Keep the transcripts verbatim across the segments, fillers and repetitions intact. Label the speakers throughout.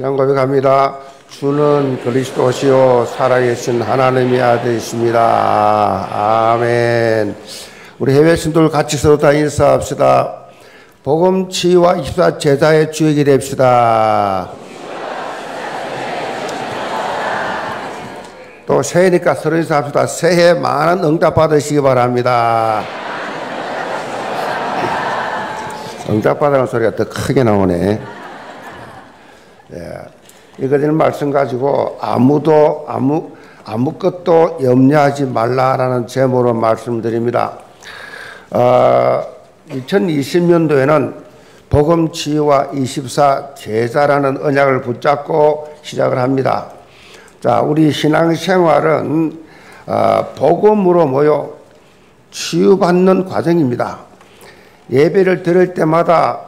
Speaker 1: 신앙 고백합니다. 주는 그리스도시요 살아계신 하나님의 아들이십니다. 아멘. 우리 해외 신도들 같이 서로 다 인사합시다. 복음 치유와 이십사 제자의 주역이 됩시다. 또 새해니까 서로 인사합시다. 새해 많은 응답 받으시기 바랍니다. 응답 받으라는 소리가 더 크게 나오네. 예. 이거는 말씀 가지고 아무도 아무 아무것도 염려하지 말라라는 제목으로 말씀드립니다. 어, 이천이십 년도에는 복음 치유와 이십사 제자라는 언약을 붙잡고 시작을 합니다. 자, 우리 신앙생활은 어, 복음으로 모여 치유받는 과정입니다. 예배를 드릴 때마다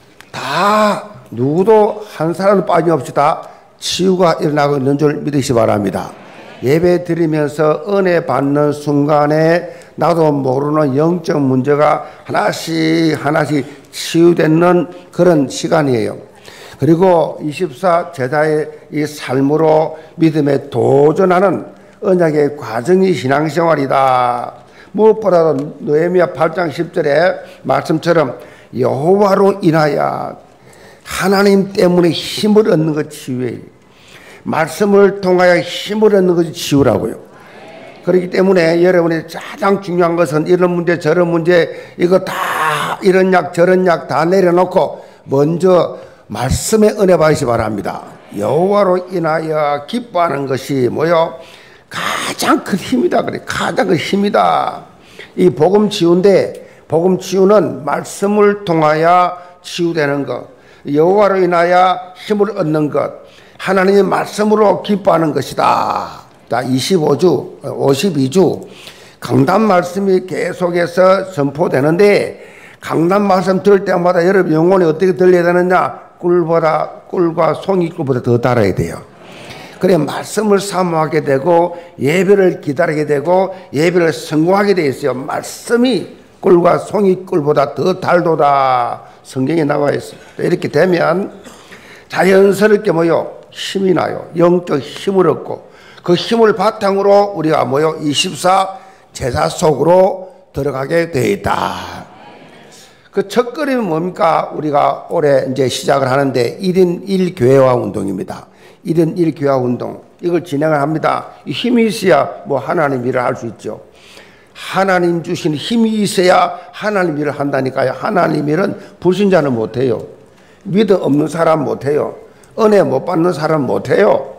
Speaker 1: 다 누구도 한 사람 빠짐없이 다 치유가 일어나고 있는 줄 믿으시기 바랍니다. 예배 드리면서 은혜 받는 순간에 나도 모르는 영적 문제가 하나씩 하나씩 치유되는 그런 시간이에요. 그리고 이십사 제자의 이 삶으로 믿음에 도전하는 언약의 과정이 신앙생활이다. 무엇보다도 느헤미야 팔 장 십 절의 말씀처럼 여호와로 인하여 하나님 때문에 힘을 얻는 것 치유예요. 말씀을 통하여 힘을 얻는 것이 치유라고요. 그렇기 때문에 여러분이 가장 중요한 것은 이런 문제 저런 문제 이거 다 이런 약 저런 약 다 내려놓고 먼저 말씀의 은혜 받으시기 바랍니다. 여호와로 인하여 기뻐하는 것이 뭐요? 가장 큰 힘이다 그래. 가장 큰 힘이다. 이 복음 치유인데 복음 치유는 말씀을 통하여 치유되는 것, 여호와로 인하여 힘을 얻는 것, 하나님의 말씀으로 기뻐하는 것이다. 자, 이십오 주, 오십이 주 강단 말씀이 계속해서 선포되는데 강단 말씀 들을 때마다 여러분 영혼이 어떻게 들려야 되느냐? 꿀보다 꿀과 송이꿀보다 더 달아야 돼요. 그래 말씀을 사모하게 되고 예배를 기다리게 되고 예배를 성공하게 돼 있어요. 말씀이 꿀과 송이꿀보다 더 달도다. 성경에 나와 있습니다. 이렇게 되면 자연스럽게 뭐요? 힘이 나요. 영적 힘을 얻고 그 힘을 바탕으로 우리가 뭐요? 이십사 제자 속으로 들어가게 되어 있다. 그 첫걸음이 뭡니까? 우리가 올해 이제 시작을 하는데 일 인 일 교회화 운동입니다. 일 인 일 교회화 운동. 이걸 진행을 합니다. 힘이 있어야 뭐 하나님 일을 할 수 있죠. 하나님 주신 힘이 있어야 하나님 일을 한다니까요. 하나님 일은 불신자는 못해요. 믿음 없는 사람 못해요. 은혜 못 받는 사람 못해요.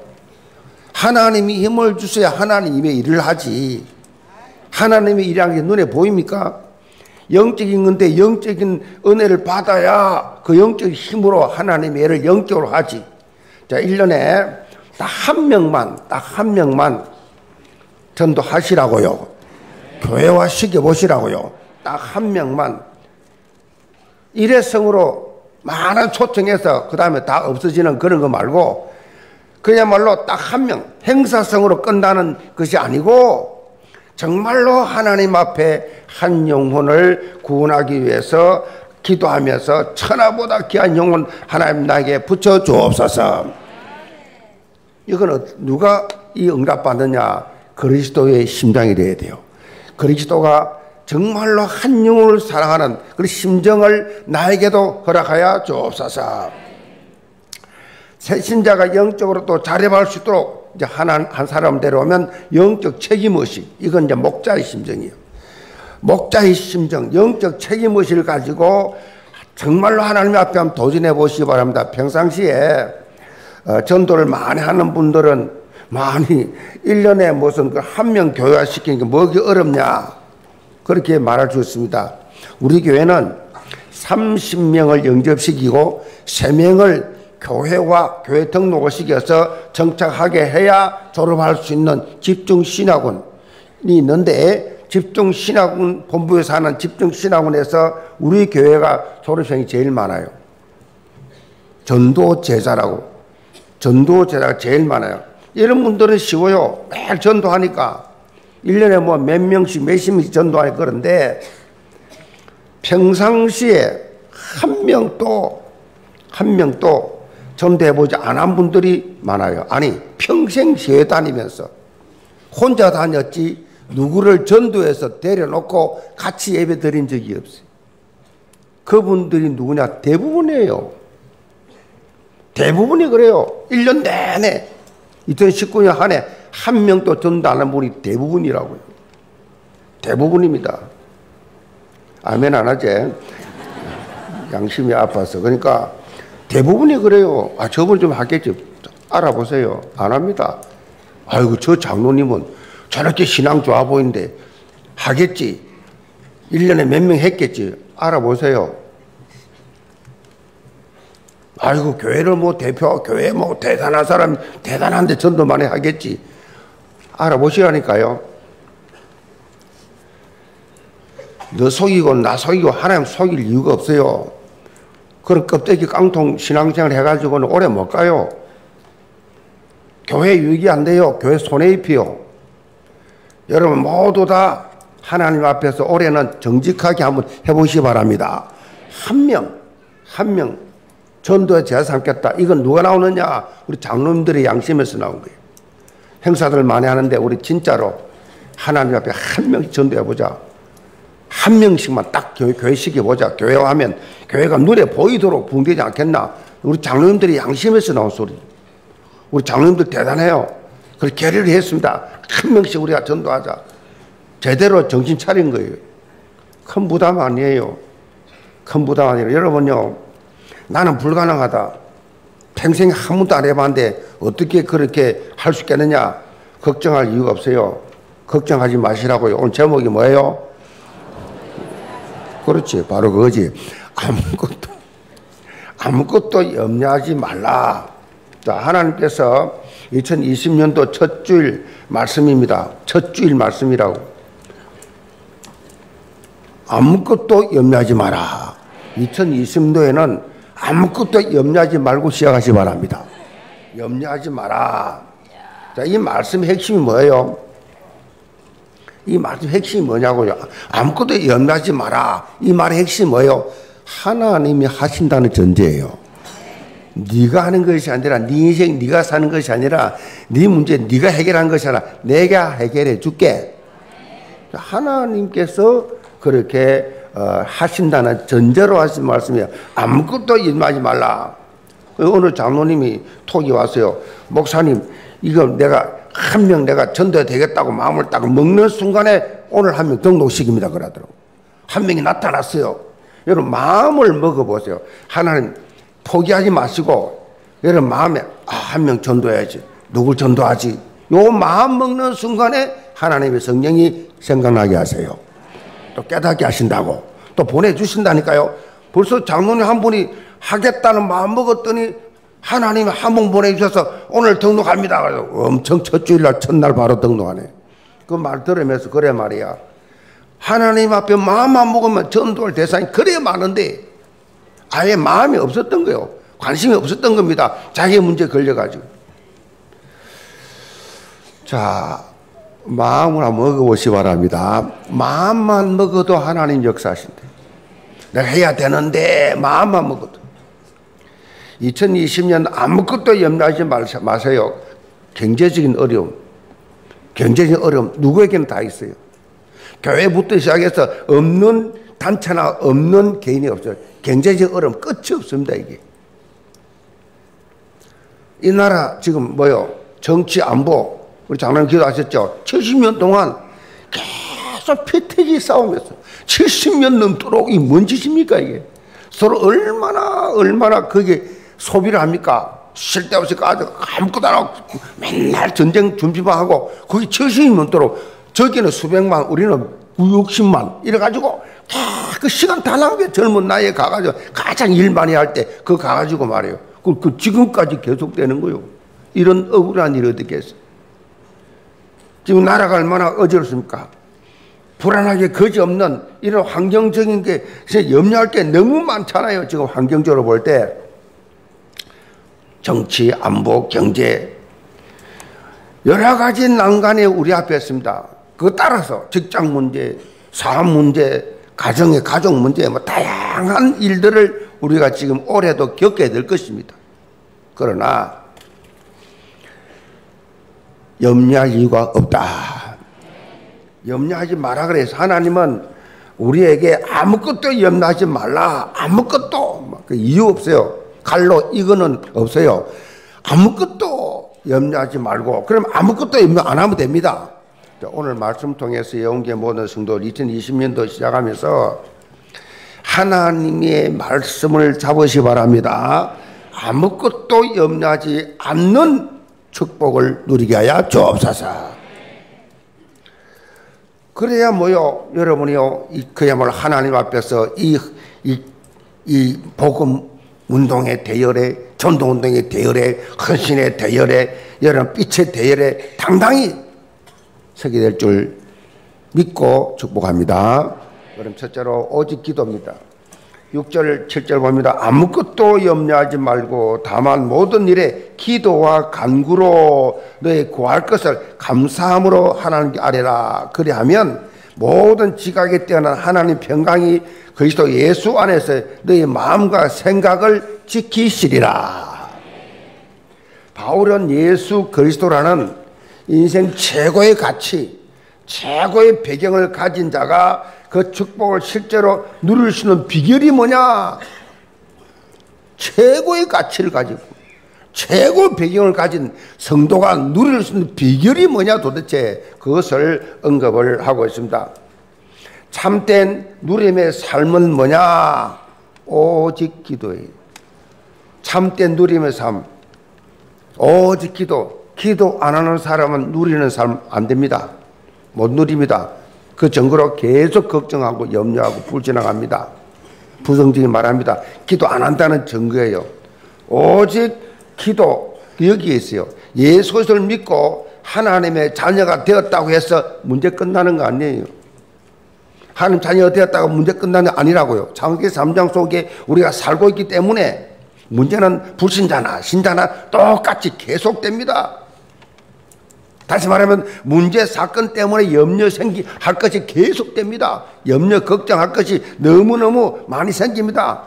Speaker 1: 하나님이 힘을 주셔야 하나님의 일을 하지. 하나님의 일이라는 게 눈에 보입니까? 영적인 건데 영적인 은혜를 받아야 그 영적인 힘으로 하나님의 일을 영적으로 하지. 자, 일 년에 딱 한 명만, 딱 한 명만 전도하시라고요. 교회화 시켜보시라고요. 딱 한 명만. 일회성으로 많은 초청해서 그 다음에 다 없어지는 그런 거 말고 그야말로 딱 한 명, 행사성으로 끝나는 것이 아니고 정말로 하나님 앞에 한 영혼을 구원하기 위해서 기도하면서 천하보다 귀한 영혼 하나님 나에게 붙여주옵소서. 이건 누가 이 응답받느냐? 그리스도의 심장이 되어야 돼요. 그리스도가 정말로 한 영혼을 사랑하는 그 심정을 나에게도 허락하여 주옵소서. 새 신자가 영적으로 또 자립할 수 있도록 이제 하나, 한 사람 데려오면 영적 책임의식, 이건 이제 목자의 심정이에요. 목자의 심정, 영적 책임의식을 가지고 정말로 하나님 앞에 한번 도전해 보시기 바랍니다. 평상시에 어, 전도를 많이 하는 분들은 많이 일 년에 무슨 그 한 명 교회화 시키는 게 뭐가 어렵냐 그렇게 말할 수 있습니다. 우리 교회는 삼십 명을 영접시키고 세 명을 교회와 교회 등록을 시켜서 정착하게 해야 졸업할 수 있는 집중신학원이 있는데 집중신학원 본부에서 하는 집중신학원에서 우리 교회가 졸업생이 제일 많아요. 전도제자라고. 전도제자가 제일 많아요. 이런 분들은 쉬워요. 매일 전도하니까. 일 년에 뭐 몇 명씩 몇십 명씩 전도하니까 그런데 평상시에 한 명도 한 명도 전도해보지 않은 분들이 많아요. 아니, 평생 교회 다니면서 혼자 다녔지 누구를 전도해서 데려놓고 같이 예배 드린 적이 없어요. 그분들이 누구냐? 대부분이에요. 대부분이 그래요. 일 년 내내 이천십구 년 한 해 한 명도 전도 안 한 분이 대부분이라고요. 대부분입니다. 아멘 안 하지? 양심이 아파서. 그러니까 대부분이 그래요. 아, 저분 좀 하겠지. 알아보세요. 안 합니다. 아이고, 저 장로님은 저렇게 신앙 좋아 보이는데 하겠지. 일 년에 몇 명 했겠지. 알아보세요. 아이고, 교회를 뭐 대표, 교회 뭐 대단한 사람, 대단한데 전도 많이 하겠지. 알아보시라니까요. 너 속이고 나 속이고 하나님 속일 이유가 없어요. 그런 껍데기 깡통 신앙생활 해가지고는 오래 못 가요. 교회 유익이 안 돼요. 교회 손해입혀요. 여러분 모두 다 하나님 앞에서 올해는 정직하게 한번 해보시기 바랍니다. 한 명, 한 명 전도에 제가 삼겠다. 이건 누가 나오느냐? 우리 장로님들의 양심에서 나온 거예요. 행사들 많이 하는데 우리 진짜로 하나님 앞에 한 명씩 전도해보자. 한 명씩만 딱 교회, 교회 시켜보자. 교회 하면 교회가 눈에 보이도록 붕대지 않겠나? 우리 장로님들이 양심에서 나온 소리. 우리 장로님들 대단해요. 그래서 결의를 했습니다. 한 명씩 우리가 전도하자. 제대로 정신 차린 거예요. 큰 부담 아니에요. 큰 부담 아니에요. 여러분요, 나는 불가능하다. 평생 한 번도 안 해봤는데 어떻게 그렇게 할 수 있겠느냐? 걱정할 이유가 없어요. 걱정하지 마시라고요. 오늘 제목이 뭐예요? 그렇지, 바로 그거지. 아무것도 아무것도 염려하지 말라. 자, 하나님께서 이천이십 년도 첫 주일 말씀입니다. 첫 주일 말씀이라고. 아무것도 염려하지 마라. 이천이십 년도에는 아무것도 염려하지 말고 시작하시 바랍니다. 염려하지 마라. 자, 이 말씀의 핵심이 뭐예요? 이 말씀 핵심이 뭐냐고요? 아무것도 염려하지 마라. 이 말의 핵심이 뭐예요? 하나님이 하신다는 전제예요. 네가 하는 것이 아니라 네 인생 네가 사는 것이 아니라 네 문제 네가 해결하는 것이 아니라 내가 해결해 줄게. 하나님께서 그렇게 어, 하신다는 전제로 하신 말씀이에요. 아무것도 염려하지 말라. 오늘 장로님이 톡이 왔어요. 목사님, 이거 내가 한 명 내가 전도해 되겠다고 마음을 딱 먹는 순간에 오늘 한 명 등록시킵니다. 그러더라고. 한 명이 나타났어요. 여러분 마음을 먹어보세요. 하나님 포기하지 마시고 여러분 마음에 아, 한 명 전도해야지. 누굴 전도하지? 요 마음 먹는 순간에 하나님의 성령이 생각나게 하세요. 또 깨닫게 하신다고. 또 보내주신다니까요. 벌써 장로님 한 분이 하겠다는 마음 먹었더니 하나님이 한 분 보내주셔서 오늘 등록합니다. 그래서 엄청 첫 주일날 첫날 바로 등록하네. 그 말 들으면서 그래 말이야. 하나님 앞에 마음만 먹으면 전도할 대상이 그래 많은데 아예 마음이 없었던 거예요. 관심이 없었던 겁니다. 자기 문제 걸려가지고. 자, 마음을 한번 먹어보시 바랍니다. 마음만 먹어도 하나님 역사하신대. 내가 해야 되는데 마음만 먹어도. 이천이십 년 아무것도 염려하지 마세요. 경제적인 어려움, 경제적인 어려움 누구에게는 다 있어요. 교회부터 시작해서 없는 단체나 없는 개인이 없어요. 경제적 어려움 끝이 없습니다. 이게 이 나라 지금 뭐요? 정치 안보 우리 장로님 기도하셨죠? 칠십 년 동안 계속 피태기 싸움했어요. 칠십 년 넘도록 이 뭔 짓입니까 이게? 서로 얼마나 얼마나 그게 소비를 합니까? 쓸데없이 가지고 아무것도 안 하고 맨날 전쟁 준비만 하고 거기 칠십 년 넘도록 저기는 수백만 우리는 육십만 이래가지고 그 시간 다 낭비해. 젊은 나이에 가가지고 가장 일 많이 할 때 그거 가가지고 말이에요. 그, 그 지금까지 계속되는 거예요. 이런 억울한 일이 어떻게 했어요? 지금 나라가 얼마나 어지럽습니까? 불안하게 거지없는 이런 환경적인 게 염려할 게 너무 많잖아요. 지금 환경적으로 볼 때 정치, 안보, 경제 여러 가지 난관이 우리 앞에 있습니다. 그거 따라서 직장 문제, 사업 문제, 가정의 가족 문제 뭐 다양한 일들을 우리가 지금 올해도 겪게 될 것입니다. 그러나 염려할 이유가 없다. 염려하지 마라 그래서 하나님은 우리에게 아무것도 염려하지 말라. 아무것도 그 이유 없어요. 칼로 이거는 없어요. 아무것도 염려하지 말고 그럼 아무것도 염려 안 하면 됩니다. 오늘 말씀 통해서 영계 모든 성도 이천이십 년도 시작하면서 하나님의 말씀을 잡으시 바랍니다. 아무것도 염려하지 않는 축복을 누리게 하여 주옵소서. 그래야 뭐요, 여러분이요, 이, 그야말로 하나님 앞에서 이, 이, 이 복음 운동의 대열에, 전도 운동의 대열에, 헌신의 대열에, 여러분 빛의 대열에 당당히 서게 될 줄 믿고 축복합니다. 그럼 첫째로 오직 기도입니다. 육 절, 칠 절 봅니다. 아무것도 염려하지 말고 다만 모든 일에 기도와 간구로 너희 구할 것을 감사함으로 하나님께 아뢰라. 그리하면 모든 지각에 뛰어난 하나님 평강이 그리스도 예수 안에서 너희 마음과 생각을 지키시리라. 바울은 예수 그리스도라는 인생 최고의 가치, 최고의 배경을 가진 자가 그 축복을 실제로 누릴 수 있는 비결이 뭐냐? 최고의 가치를 가지고 최고의 배경을 가진 성도가 누릴 수 있는 비결이 뭐냐 도대체 그것을 언급을 하고 있습니다. 참된 누림의 삶은 뭐냐? 오직 기도예요. 참된 누림의 삶, 오직 기도. 기도 안 하는 사람은 누리는 삶 안 됩니다. 못 누립니다. 그 증거로 계속 걱정하고 염려하고 불지나갑니다. 부정적인 말합니다. 기도 안 한다는 증거예요. 오직 기도 여기에 있어요. 예수 그리스도를 믿고 하나님의 자녀가 되었다고 해서 문제 끝나는 거 아니에요. 하나님 자녀가 되었다고 문제 끝나는 게 아니라고요. 창세기 삼 장 속에 우리가 살고 있기 때문에 문제는 불신자나 신자나 똑같이 계속됩니다. 다시 말하면 문제 사건 때문에 염려 생기 할 것이 계속됩니다. 염려 걱정할 것이 너무너무 많이 생깁니다.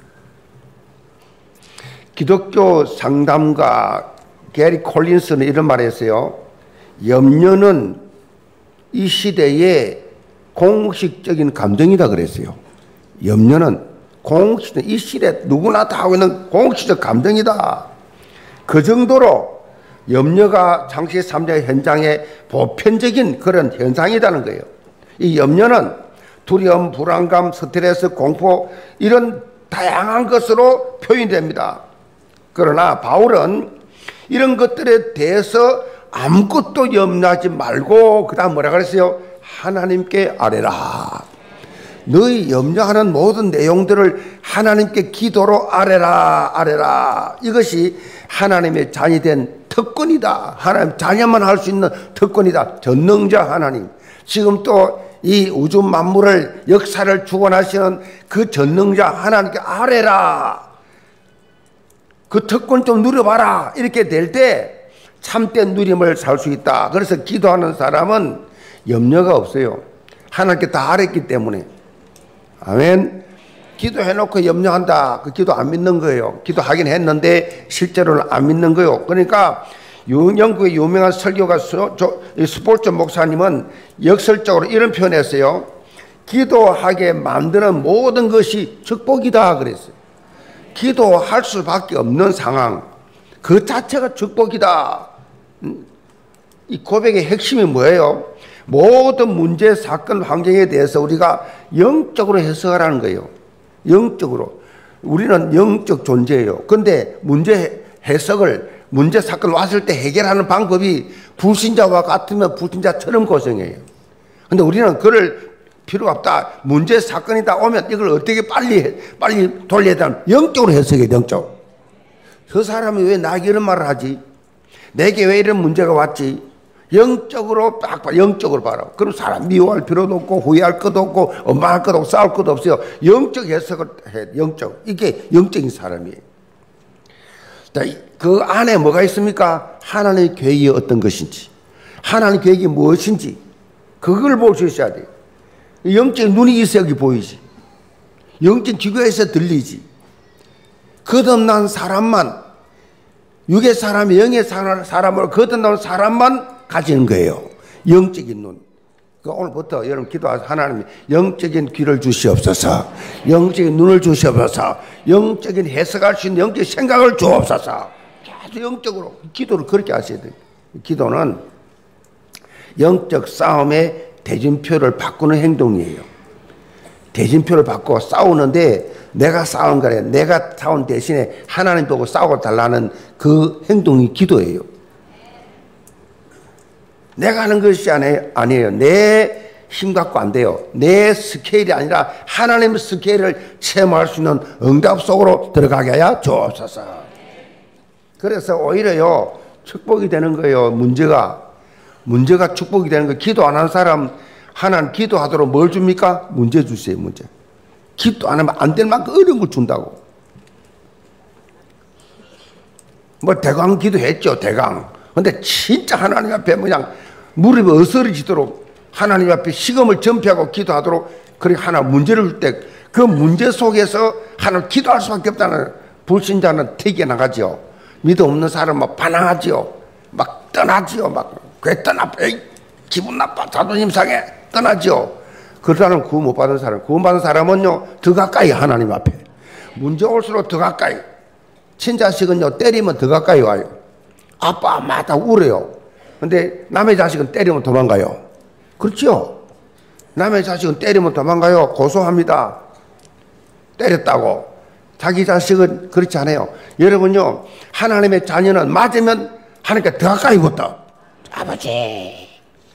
Speaker 1: 기독교 상담가 게리 콜린스는 이런 말을 했어요. 염려는 이 시대의 공식적인 감정이다 그랬어요. 염려는 공식적, 이 시대 누구나 다 하고 있는 공식적 감정이다. 그 정도로 염려가 창세기 삼 장 현장의 보편적인 그런 현상이라는 거예요. 이 염려는 두려움, 불안감, 스트레스, 공포 이런 다양한 것으로 표현됩니다. 그러나 바울은 이런 것들에 대해서 아무것도 염려하지 말고 그 다음 뭐라 그랬어요? 하나님께 아뢰라. 너희 염려하는 모든 내용들을 하나님께 기도로 아뢰라 아뢰라. 이것이 하나님의 자녀이 된 특권이다. 하나님 자녀만 할 수 있는 특권이다. 전능자 하나님. 지금 또 이 우주 만물을 역사를 주관하시는 그 전능자 하나님께 아뢰라. 그 특권 좀 누려봐라. 이렇게 될 때 참된 누림을 살 수 있다. 그래서 기도하는 사람은 염려가 없어요. 하나님께 다 아뢰기 때문에. 아멘. 기도해놓고 염려한다. 그 기도 안 믿는 거예요. 기도하긴 했는데 실제로는 안 믿는 거예요. 그러니까 영국의 유명한 설교가 스폴츠 목사님은 역설적으로 이런 표현했어요. 기도하게 만드는 모든 것이 축복이다 그랬어요. 기도할 수밖에 없는 상황 그 자체가 축복이다. 이 고백의 핵심이 뭐예요? 모든 문제, 사건, 환경에 대해서 우리가 영적으로 해석하라는 거예요. 영적으로. 우리는 영적 존재예요. 그런데 문제 해석을, 문제, 사건 왔을 때 해결하는 방법이 불신자와 같으면 불신자처럼 고생해요. 그런데 우리는 그럴 필요가 없다. 문제, 사건이 다 오면 이걸 어떻게 빨리, 빨리 돌려야 되나. 영적으로 해석해요, 영적으로. 저 사람이 왜 나에게 이런 말을 하지? 내게 왜 이런 문제가 왔지? 영적으로 딱 봐, 영적으로 봐라. 그럼 사람 미워할 필요도 없고 후회할 것도 없고 엄마할 것도 없고 싸울 것도 없어요. 영적 해석을 해. 영적. 이게 영적인 사람이에요. 그 안에 뭐가 있습니까? 하나님의 계획이 어떤 것인지, 하나님의 계획이 무엇인지 그걸 볼 수 있어야 돼요. 영적인 눈이 있어야 여기 보이지. 영적인 귀가 있어야 들리지. 거듭난 사람만 육의 사람이 영의 사람으로 거듭나온 사람만 가지는 거예요. 영적인 눈. 오늘부터 여러분 기도하셔서 하나님 영적인 귀를 주시옵소서, 영적인 눈을 주시옵소서, 영적인 해석할 수 있는 영적인 생각을 주옵소서. 계속 영적으로 기도를 그렇게 하셔야 돼요. 기도는 영적 싸움의 대진표를 바꾸는 행동이에요. 대진표를 바꿔 싸우는데 내가 싸운 거래. 내가 싸운 대신에 하나님 보고 싸워 달라는 그 행동이 기도예요. 내가 하는 것이 아니에요. 내 힘 갖고 안 돼요. 내 스케일이 아니라 하나님의 스케일을 체험할 수 있는 응답 속으로 들어가게 하여 주옵소서. 그래서 오히려요, 축복이 되는 거예요. 문제가. 문제가 축복이 되는 거예요. 기도 안 하는 사람, 하나님 기도하도록 뭘 줍니까? 문제 주세요, 문제. 기도 안 하면 안 될 만큼 어려운 걸 준다고. 뭐 대강 기도했죠, 대강. 근데 진짜 하나님 앞에 그냥 무릎이 어스러지도록 하나님 앞에 시험을 전폐하고 기도하도록 그렇게 하나 문제를 줄 때 그 문제 속에서 하나님 기도할 수밖에 없다는 불신자는 태기에 나가지요. 믿음 없는 사람은 반항하지요. 막 떠나지요. 막 왜 떠나? 에이, 기분 나빠. 자존심 상해. 떠나지요. 그러다는 구원 못 받은 사람. 구원 받은 사람은요 더 가까이 하나님 앞에. 문제 올수록 더 가까이. 친자식은요 때리면 더 가까이 와요. 아빠, 엄마 다 울어요. 근데 남의 자식은 때리면 도망가요. 그렇죠? 남의 자식은 때리면 도망가요. 고소합니다. 때렸다고. 자기 자식은 그렇지 않아요. 여러분요, 하나님의 자녀는 맞으면 하나님께 더 가까이 붙다. 아버지,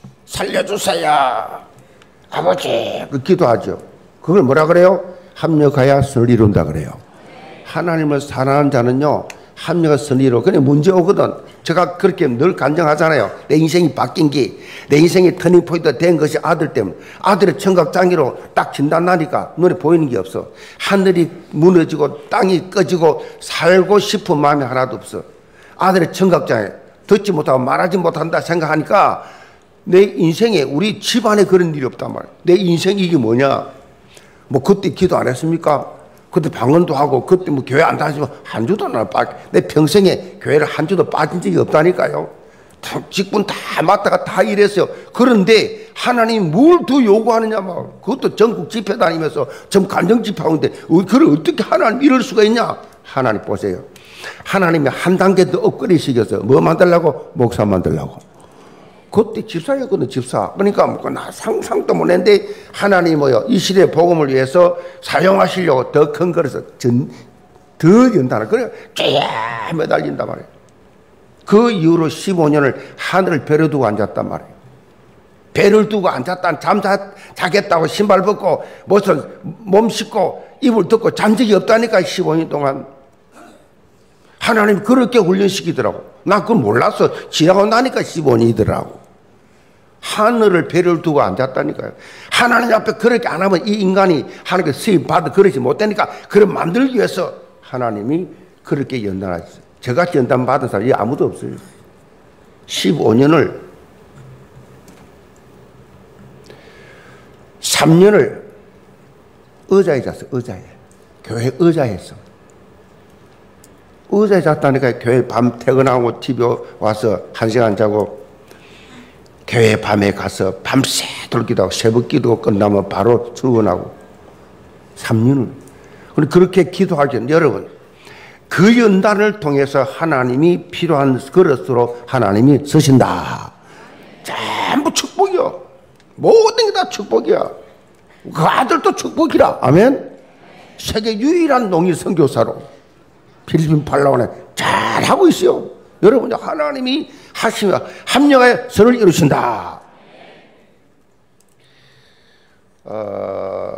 Speaker 1: 살려주세요. 아버지. 그 기도하죠. 그걸 뭐라 그래요? 합력하여 선을 이룬다 그래요. 하나님을 사랑하는 자는요, 합력과 선의로. 그래 문제 오거든. 제가 그렇게 늘 간증하잖아요. 내 인생이 바뀐 게, 내 인생이 터닝포인트 된 것이 아들 때문에. 아들의 청각장애로 딱 진단 나니까 눈에 보이는 게 없어. 하늘이 무너지고 땅이 꺼지고 살고 싶은 마음이 하나도 없어. 아들의 청각장애. 듣지 못하고 말하지 못한다 생각하니까 내 인생에, 우리 집안에 그런 일이 없단 말이야. 내 인생이 이게 뭐냐. 뭐 그때 기도 안 했습니까? 그때 방언도 하고, 그때 뭐 교회 안 다니지만 한 주도 안 빠. 내 평생에 교회를 한 주도 빠진 적이 없다니까요. 직분 다 맡다가 다 일했어요. 그런데 하나님이 뭘 더 요구하느냐, 막. 그것도 전국 집회 다니면서 전 간정 집회하고 있는데, 그걸 어떻게 하나님 이럴 수가 있냐? 하나님 보세요. 하나님이 한 단계 더 업그레이드 시켜서 뭐 만들려고? 목사 만들려고. 그때 집사였거든, 집사. 그러니까 뭐 나 상상도 못 했는데 하나님이 뭐요, 이 시대 복음을 위해서 사용하시려고 더 큰 거라서 전, 더 연단을. 그래, 쫙 매달린단 말이에요. 그 이후로 십오 년을 하늘을 배를 두고 앉았단 말이에요. 배를 두고 앉았다, 잠 자, 자겠다고 신발 벗고, 무슨 몸 씻고, 이불 덮고 잔 적이 없다니까, 십오 년 동안. 하나님이 그렇게 훈련시키더라고. 나 그걸 몰랐어. 지나고 나니까 십오 년이더라고. 하늘을 배를 두고 앉았다니까요. 하나님 앞에 그렇게 안 하면 이 인간이 하나님께 수입 받아 그러지 못하니까 그걸 만들기 위해서 하나님이 그렇게 연단하셨어요. 저같이 연단 받은 사람이 아무도 없어요. 십오 년을, 삼 년을 의자에 잤어요. 의자에. 교회 의자에 있어. 의자에 잤다니까. 교회 밤 퇴근하고 집에 와서 한 시간 자고 교회 밤에 가서 밤새 돌기도 하고 새벽 기도 끝나면 바로 출근하고 삼 년을. 그렇게 기도하죠. 여러분, 그 연단을 통해서 하나님이 필요한 그릇으로 하나님이 쓰신다. 전부 축복이요. 모든 게 다 축복이야. 그 아들도 축복이라. 아멘. 세계 유일한 농일 선교사로 필리핀 팔라완에 잘하고 있어요. 여러분, 하나님이 하시며 합력하여 선을 이루신다. 어,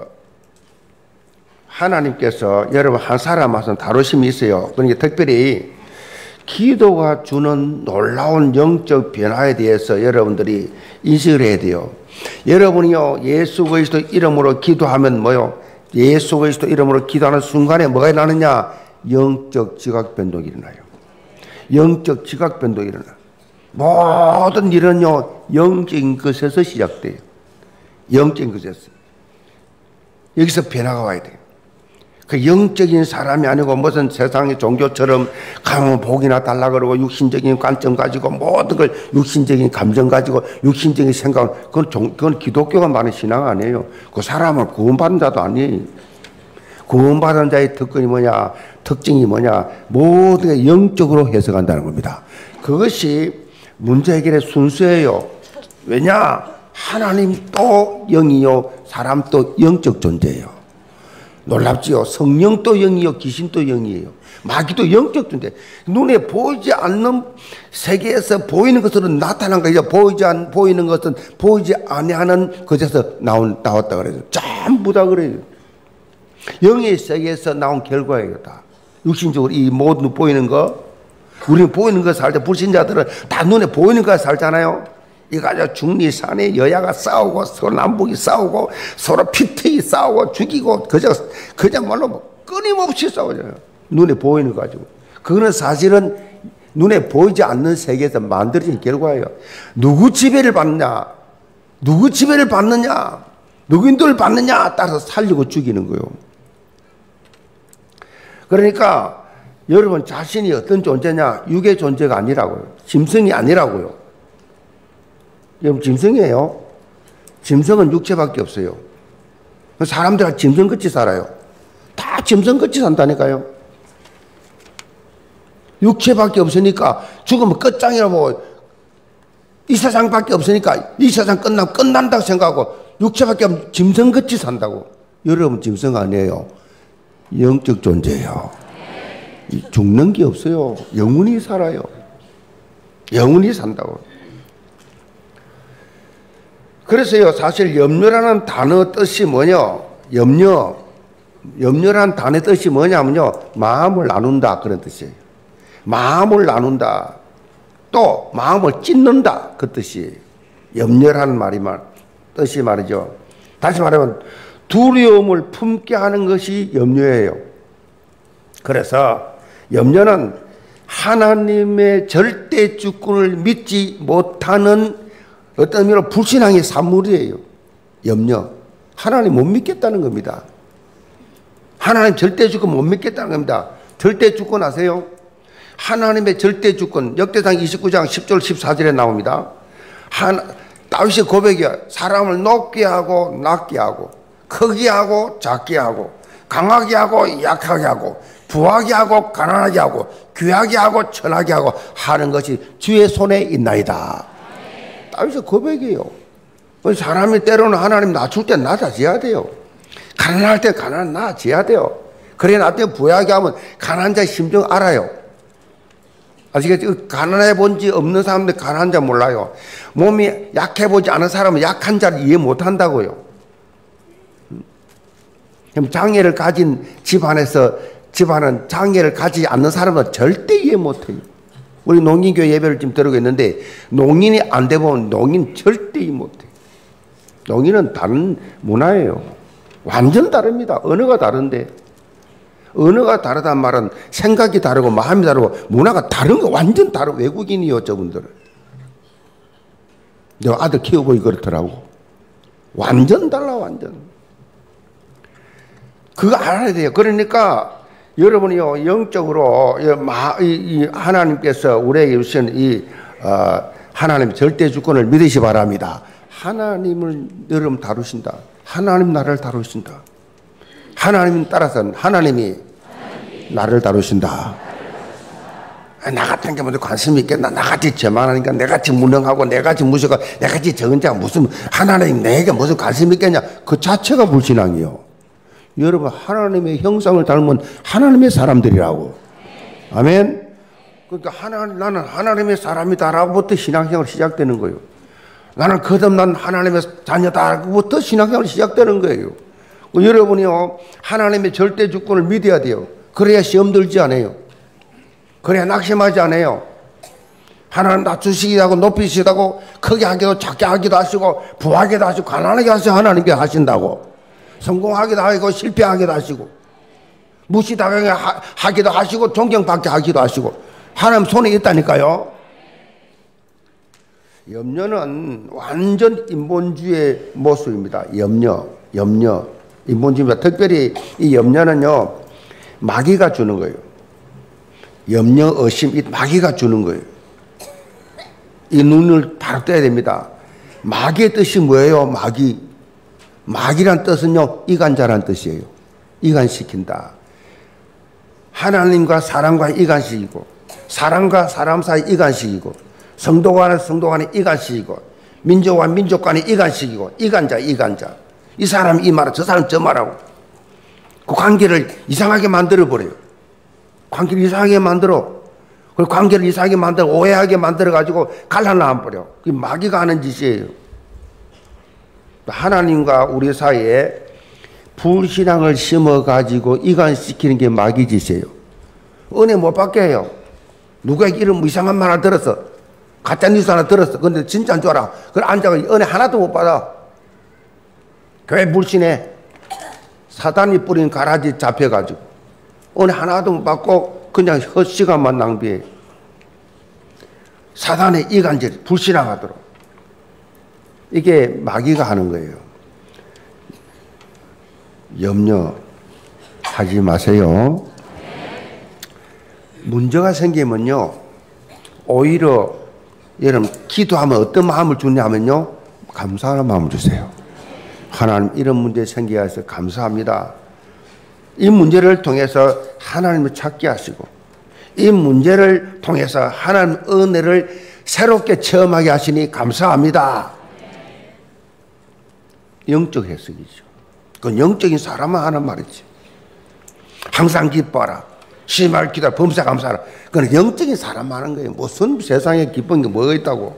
Speaker 1: 하나님께서 여러분 한 사람 와서 다루심이 있어요. 그러니까 특별히 기도가 주는 놀라운 영적 변화에 대해서 여러분들이 인식을 해야 돼요. 여러분이요, 예수 그리스도 이름으로 기도하면 뭐요? 예수 그리스도 이름으로 기도하는 순간에 뭐가 일어나느냐? 영적 지각 변동이 일어나요. 영적 지각 변동이 일어나. 모든 일은요, 영적인 것에서 시작돼요. 영적인 것에서. 여기서 변화가 와야 돼요. 그 영적인 사람이 아니고 무슨 세상의 종교처럼 가면 복이나 달라 그러고 육신적인 관점 가지고 모든 걸 육신적인 감정 가지고 육신적인 생각, 그건, 종, 그건 기독교가 말하는 신앙 아니에요. 그 사람은 구원받은 자도 아니에요. 구원받은 자의 특권이 뭐냐, 특징이 뭐냐, 모든 게 영적으로 해석한다는 겁니다. 그것이 문제 해결의 순수예요. 왜냐? 하나님도 영이요, 사람도 영적 존재예요. 놀랍지요. 성령도 영이요, 귀신도 영이에요. 마귀도 영적 존재. 눈에 보이지 않는 세계에서 보이는 것으로 나타난 거죠. 보이지 않 보이는 것은 보이지 아니하는 것에서 나온 나왔다 그래요. 전부 다 그래요. 영의 세계에서 나온 결과예요. 다 육신적으로 이 모든 보이는 거, 우리는 보이는 거 살 때 불신자들은 다 눈에 보이는 거 살잖아요. 이거 가지고 중리산에 여야가 싸우고 서로 남북이 싸우고 서로 피튀이 싸우고 죽이고 그저 그야말로 뭐 끊임없이 싸우잖아요. 눈에 보이는 거 가지고. 그거는 사실은 눈에 보이지 않는 세계에서 만들어진 결과예요. 누구 지배를 받느냐, 누구 지배를 받느냐, 누구 인도를 받느냐 따라서 살리고 죽이는 거예요. 그러니까 여러분 자신이 어떤 존재냐, 육의 존재가 아니라고요. 짐승이 아니라고요. 여러분 짐승이에요. 짐승은 육체밖에 없어요. 사람들은 짐승같이 살아요. 다 짐승같이 산다니까요. 육체밖에 없으니까 죽으면 끝장이라고, 이 세상밖에 없으니까 이 세상 끝나면 끝난다고 생각하고 육체밖에 없으면 짐승같이 산다고. 여러분 짐승 아니에요. 영적 존재예요. 죽는 게 없어요. 영원히 살아요. 영원히 산다고. 그래서요, 사실 염려라는 단어 뜻이 뭐냐? 염려. 염려라는 단어 뜻이 뭐냐면요, 마음을 나눈다 그런 뜻이에요. 마음을 나눈다. 또 마음을 찢는다 그 뜻이에요. 염려라는 말이 말 뜻이 말이죠. 다시 말하면 두려움을 품게 하는 것이 염려예요. 그래서 염려는 하나님의 절대 주권을 믿지 못하는 어떤 의미로 불신앙의 산물이에요. 염려. 하나님 못 믿겠다는 겁니다. 하나님 절대 주권 못 믿겠다는 겁니다. 절대 주권 아세요? 하나님의 절대 주권, 역대상 이십구 장 십 절 십사 절에 나옵니다. 하나, 다윗의 고백이야. 사람을 높게 하고 낮게 하고 크게 하고 작게 하고 강하게 하고 약하게 하고 부하게 하고 가난하게 하고 귀하게 하고 천하게 하고 하는 것이 주의 손에 있나이다. 다윗의 고백이에요. 사람이 때로는 하나님 낮출 때 낮아져야 돼요. 가난할 때 가난 낮아져야 돼요. 그래 나한테 부하게 하면 가난한 자의 심정 알아요. 아시겠죠? 가난해 본 지 없는 사람들 가난한 자 몰라요. 몸이 약해 보지 않은 사람은 약한 자를 이해 못 한다고요. 장애를 가진 집안에서 집안은 장애를 가지지 않는 사람은 절대 이해 못 해요. 우리 농인교회 예배를 지금 들어오고 있는데 농인이 안 되면 농인 절대 이해 못 해요. 농인은 다른 문화예요. 완전 다릅니다. 언어가 다른데. 언어가 다르단 말은 생각이 다르고 마음이 다르고 문화가 다른 거 완전 다르고 외국인이요 저분들은. 내가 아들 키워보니 그렇더라고. 완전 달라 완전. 그거 알아야 돼요. 그러니까 여러분이요 영적으로 이 하나님께서 우리에게 주신 이 어, 하나님 절대 주권을 믿으시 바랍니다. 하나님을 여러분 다루신다. 하나님 나를 다루신다. 하나님 따라서는 하나님이 나를 다루신다. 나 같은 게 먼저 관심 있겠나? 나같이 저만하니까 내같이 무능하고 내같이 무식하고 내같이 적은 자가 무슨 하나님 내게 무슨 관심 있겠냐? 그 자체가 불신앙이요. 여러분 하나님의 형상을 닮은 하나님의 사람들이라고. 아멘. 그러니까 하나님 나는 하나님의 사람이다라고부터 신앙생활 시작되는 거예요. 나는 거듭난 하나님의 자녀다라고부터 신앙생활 시작되는 거예요. 여러분이요 하나님의 절대 주권을 믿어야 돼요. 그래야 시험 들지 않아요. 그래야 낙심하지 않아요. 하나님 낮추시기도 하고 높이시기도 하고 크게 하기도 작게 하기도 하시고 부하기도 하시고 가난하게 하시고 하나님께 하신다고. 성공하기도 하고 실패하기도 하시고 무시당하기도 하시고 존경받게 하기도 하시고 하나님 손에 있다니까요. 염려는 완전 인본주의의 모습입니다. 염려, 염려. 인본주의입니다. 특별히 이 염려는요, 마귀가 주는 거예요. 염려, 의심, 이 마귀가 주는 거예요. 이 눈을 바로 떼야 됩니다. 마귀의 뜻이 뭐예요? 마귀. 마귀란 뜻은요, 이간자란 뜻이에요. 이간시킨다. 하나님과 사람과의 이간식이고, 사람과 사람 사이 이간식이고, 성도 간의 성도 간의 이간식이고, 민족과 민족 간의 이간식이고, 이간자, 이간자. 이 사람 이 말하고, 저 사람 저 말하고, 그 관계를 이상하게 만들어버려요. 관계를 이상하게 만들어. 그리고 관계를 이상하게 만들어, 오해하게 만들어가지고 갈라놔버려. 그게 마귀가 하는 짓이에요. 하나님과 우리 사이에 불신앙을 심어가지고 이간시키는 게 마귀 짓이에요. 은혜 못 받게 해요. 누구에게 이런 이상한 말 하나 들었어. 가짜뉴스 하나 들었어. 근데 진짜인 줄 알아. 그걸 앉아가 은혜 하나도 못 받아. 교회 불신해. 사단이 뿌린 가라지 잡혀가지고 은혜 하나도 못 받고 그냥 헛시간만 낭비해. 사단의 이간질, 불신앙하도록. 이게 마귀가 하는 거예요. 염려하지 마세요. 문제가 생기면요, 오히려 여러분 기도하면 어떤 마음을 주냐면요, 감사하는 마음을 주세요. 하나님, 이런 문제 생기게 해서 감사합니다. 이 문제를 통해서 하나님을 찾게 하시고, 이 문제를 통해서 하나님 은혜를 새롭게 체험하게 하시니 감사합니다. 영적 해석이죠. 그건 영적인 사람만 하는 말이지. 항상 기뻐하라. 심할 기도하라. 범사 감사하라. 그건 영적인 사람만 하는 거예요. 무슨 세상에 기쁜 게 뭐가 있다고.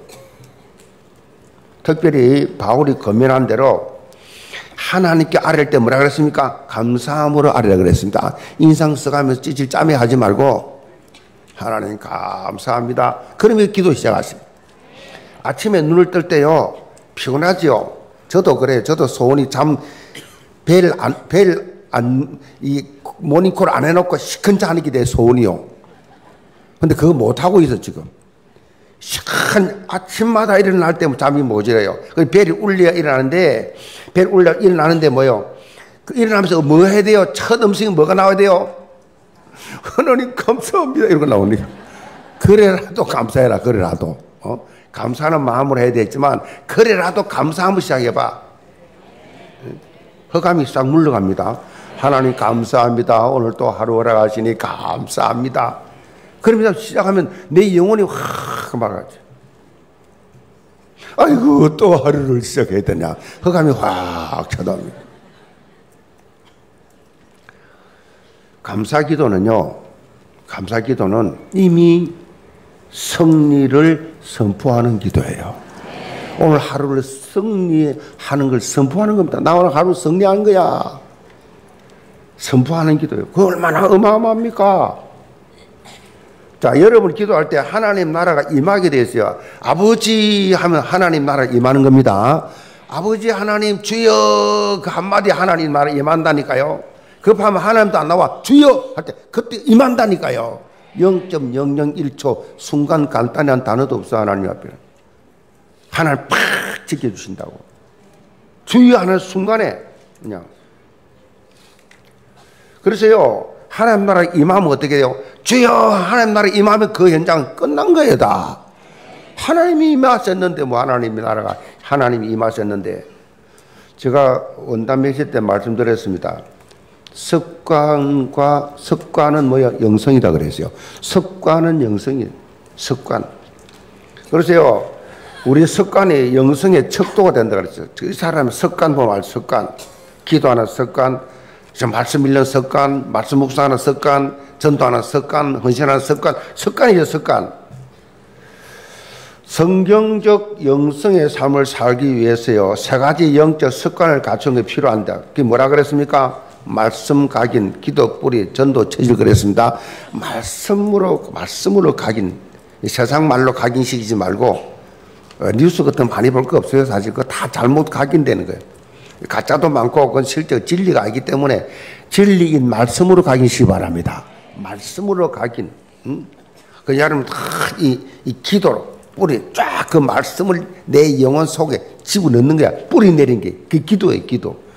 Speaker 1: 특별히 바울이 권면한 대로 하나님께 아뢰을 때 뭐라 그랬습니까? 감사함으로 아뢰라 그랬습니다. 인상 써가면서 찌질 짜매 하지 말고 하나님 감사합니다. 그러면 기도 시작하십니다. 아침에 눈을 뜰 때요, 피곤하지요. 저도 그래요. 저도 소원이 잠 벨 안 벨 안 이 모닝콜 안 해놓고 시큰자 하는 게 내 소원이요. 근데 그거 못 하고 있어 지금. 시큰 아침마다 일어날 때 잠이 모자라요. 그 벨이 울려야 일어나는데, 벨 울려 일어나는데 뭐요? 그 일어나면서 뭐 해야 돼요? 첫 음식이 뭐가 나와야 돼요? 하나님 감사합니다 이런 거 나오니. 그래라도 감사해라. 그래라도 어? 감사하는 마음으로 해야 되겠지만 그래라도 감사함을 시작해봐. 허감이 싹 물러갑니다. 하나님 감사합니다. 오늘 또 하루 허락하시니 감사합니다. 그러면서 시작하면 내 영혼이 확 말하지. 아이고 또 하루를 시작해야 되냐. 허감이 확 쳐다옵니다. 감사기도는요, 감사기도는 이미 승리를 선포하는 기도예요. 오늘 하루를 승리하는 걸 선포하는 겁니다. 나 오늘 하루 승리한 거야. 선포하는 기도예요. 그거 얼마나 어마어마합니까? 자, 여러분 기도할 때 하나님 나라가 임하게 되어 있어요. 아버지 하면 하나님 나라가 임하는 겁니다. 아버지 하나님 주여 그 한마디 하나님 나라 임한다니까요. 급하면 하나님도 안 나와. 주여 할 때 그때 임한다니까요. 영 점 영영일 초 순간 간단한 단어도 없어. 하나님 앞에 하나님 팍 지켜주신다고. 주여 하는 순간에 그냥. 그래서요, 하나님 나라 임하면 어떻게 돼요? 주여 하나님 나라 임하면 그 현장은 끝난 거예요. 다 하나님이 임하셨는데, 뭐 하나님의 나라가 하나님이 임하셨는데. 제가 원단 메시지 때 말씀드렸습니다. 습관과 습관은 뭐야? 영성이다 그랬어요. 습관은 영성이에요. 습관. 그래서요, 우리 습관이 영성의 척도가 된다 그랬어요. 이 사람의 습관 보면 알 습관. 기도하는 습관, 말씀 읽는 습관, 말씀 묵상하는 습관, 전도하는 습관, 헌신하는 습관. 습관이죠, 습관. 성경적 영성의 삶을 살기 위해서요, 세 가지 영적 습관을 갖추는 게 필요한다. 그게 뭐라 그랬습니까? 말씀 각인, 기도 뿌리, 전도 체질 그랬습니다. 말씀으로, 말씀으로 각인. 세상 말로 각인시키지 말고, 뉴스 같은 거 많이 볼 거 없어요. 사실 그거 다 잘못 각인되는 거예요. 가짜도 많고, 그건 실제 진리가 아니기 때문에 진리인 말씀으로 각인시기 바랍니다. 말씀으로 각인. 응? 그 여러분, 이, 이 기도로, 뿌리, 쫙 그 말씀을 내 영혼 속에 집어넣는 거야. 뿌리 내린 게. 그 기도예요, 기도.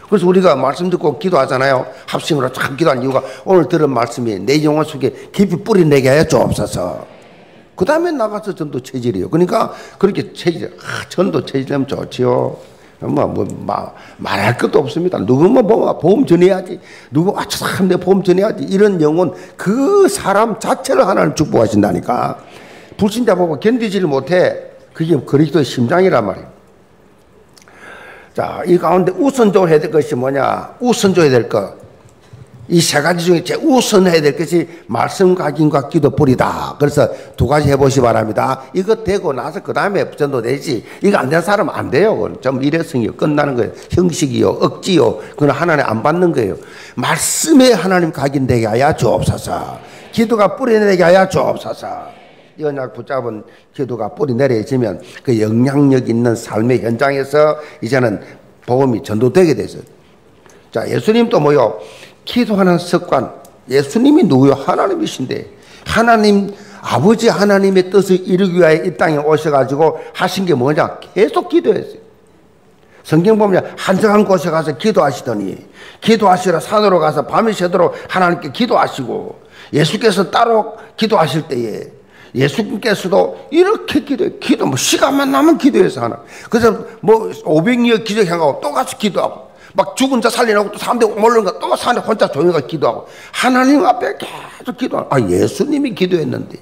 Speaker 1: 그래서 우리가 말씀 듣고 기도하잖아요. 합심으로 참 기도한 이유가 오늘 들은 말씀이 내 영혼 속에 깊이 뿌리내게 하여 주옵소서. 그 다음에 나가서 전도 체질이에요. 그러니까 그렇게 체질, 아, 전도 체질하면 좋지요. 뭐, 뭐, 마, 말할 것도 없습니다. 누구만 보면 보험 전해야지. 누구, 아, 저 사람 내 보험 전해야지. 이런 영혼, 그 사람 자체를 하나님 축복하신다니까. 불신자 보고 견디지를 못해. 그게 그리스도의 심장이란 말이에요. 자, 이 가운데 우선적으로 해야 될 것이 뭐냐? 우선적으로 해야 될 것. 이 세 가지 중에 제일 우선해야 될 것이 말씀 각인과 기도 뿌리다. 그래서 두 가지 해보시 바랍니다. 이거 되고 나서 그 다음에 전도 되지. 이거 안 된 사람은 안 돼요. 그건 좀 일회성이요. 끝나는 거예요. 형식이요. 억지요. 그건 하나님 안 받는 거예요. 말씀에 하나님 각인되게 하여 주옵소서. 기도가 뿌리내게 하여 주옵소서. 이 언약 붙잡은 기도가 뿌리내려지면 그 영향력 있는 삶의 현장에서 이제는 복음이 전도되게 되죠. 자, 예수님도 뭐요? 기도하는 습관. 예수님이 누구요? 하나님이신데 하나님 아버지 하나님의 뜻을 이루기 위하여 이 땅에 오셔가지고 하신 게 뭐냐? 계속 기도했어요. 성경 보면 한적한 곳에 가서 기도하시더니 기도하시러 산으로 가서 밤이 새도록 하나님께 기도하시고 예수께서 따로 기도하실 때에 예수님께서도 이렇게 기도해. 기도, 뭐, 시간만 나면 기도해서 하나. 그래서 뭐, 오백 년 기도하고 또 가서 기도하고, 막 죽은 자 살리려고 또 사람들 모르는 거 또 산에 혼자 조용히 가서 기도하고, 하나님 앞에 계속 기도하고, 아, 예수님이 기도했는데.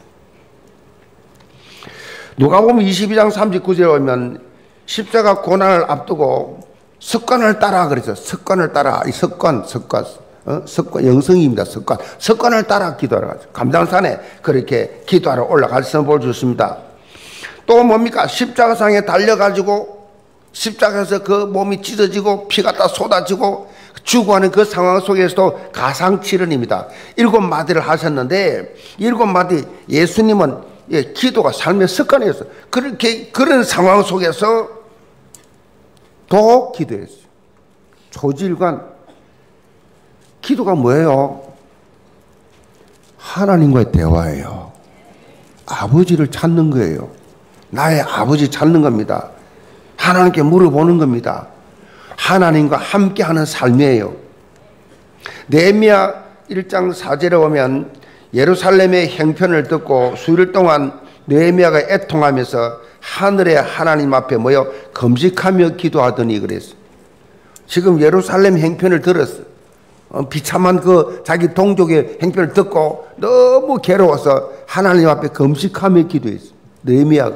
Speaker 1: 누가 보면 이십이 장 삼십구 절에 오면, 십자가 고난을 앞두고, 습관을 따라 그래서, 습관을 따라, 이 습관, 습관. 어? 습관, 영성입니다. 습관. 습관을 따라 기도하러 가죠. 감당산에 그렇게 기도하러 올라갈 선을 주십니다. 또 뭡니까? 십자가상에 달려가지고 십자가에서 그 몸이 찢어지고 피가 다 쏟아지고 죽어가는 그 상황 속에서도 가상칠언입니다. 일곱 마디를 하셨는데 일곱 마디 예수님은 예, 기도가 삶의 습관이었어요. 그렇게 그런 상황 속에서 또 기도했어요. 초질관. 기도가 뭐예요? 하나님과의 대화예요. 아버지를 찾는 거예요. 나의 아버지 찾는 겁니다. 하나님께 물어보는 겁니다. 하나님과 함께하는 삶이에요. 느헤미야 일 장 사 절에 보면 예루살렘의 형편을 듣고 수일 동안 느헤미야가 애통하면서 하늘의 하나님 앞에 모여 금식하며 기도하더니 그랬어요. 지금 예루살렘 형편을 들었어요. 비참한 그 자기 동족의 행편을 듣고 너무 괴로워서 하나님 앞에 금식하며 기도했어요. 느헤미야가.